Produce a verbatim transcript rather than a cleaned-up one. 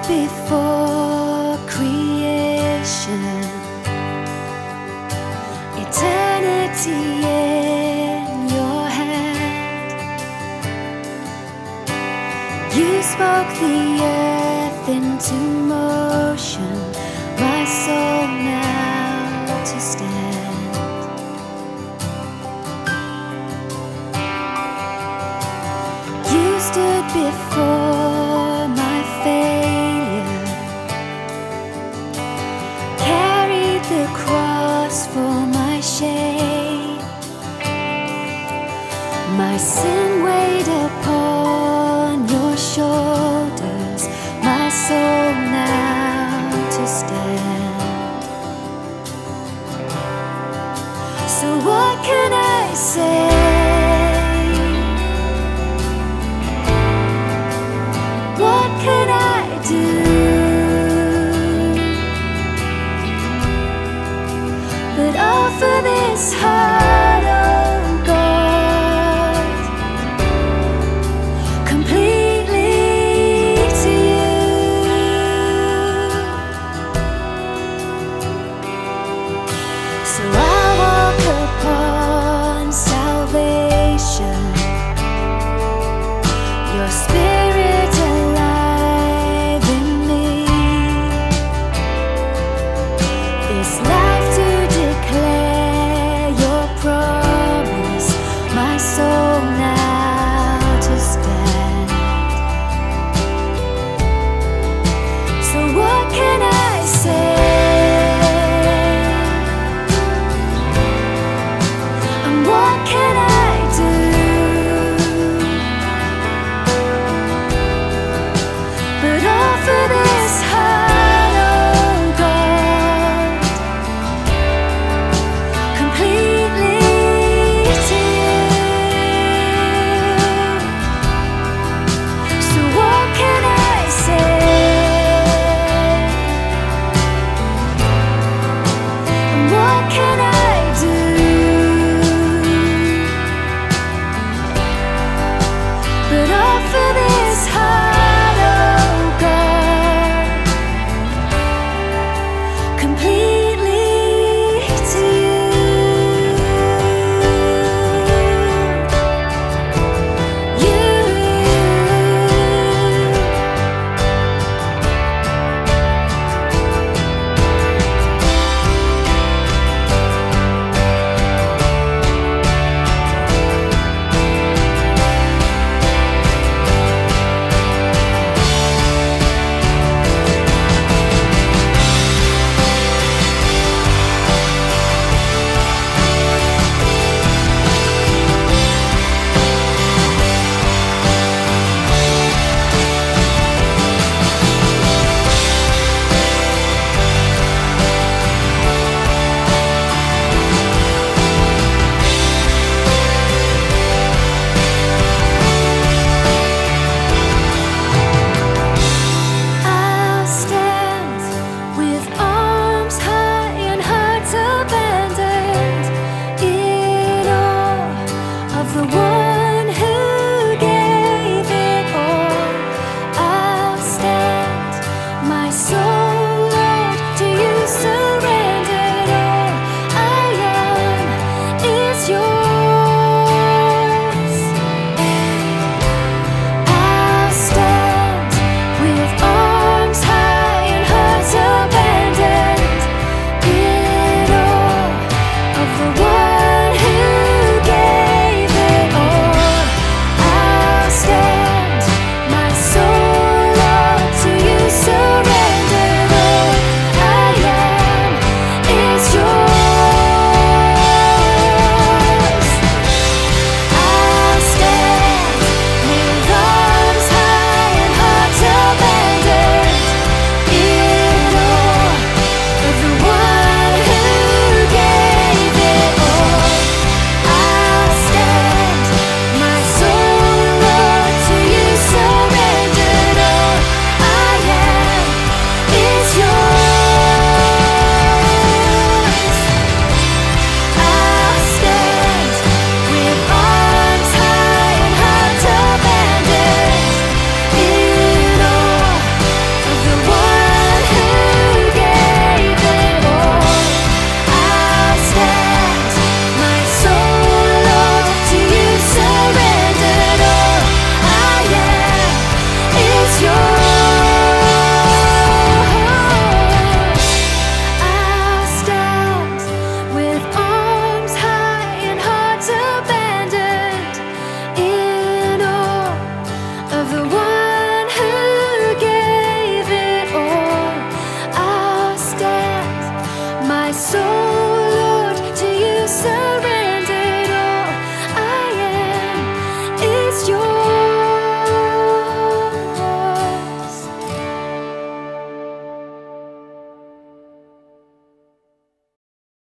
before creation, eternity in your hand. You spoke the earth into motion, my soul now to stand. You stood before my failure, carried the cross for my shame. My sin weighed upon your shoulders, my soul now to stand. So what can I say? What can I do? But offer this heart, oh God, completely to you. So I walk upon salvation, your Spirit alive in me, this life to declare your promise, my soul now to stand. So what can I say? And what can I do? But offer this heart, oh God, completely to you. So what can I say? And what can I do? But offer this heart, oh God, completely to you. You. I'll stand with arms high and hearts abandoned, in awe of the one who gave it all. I'll stand, my soul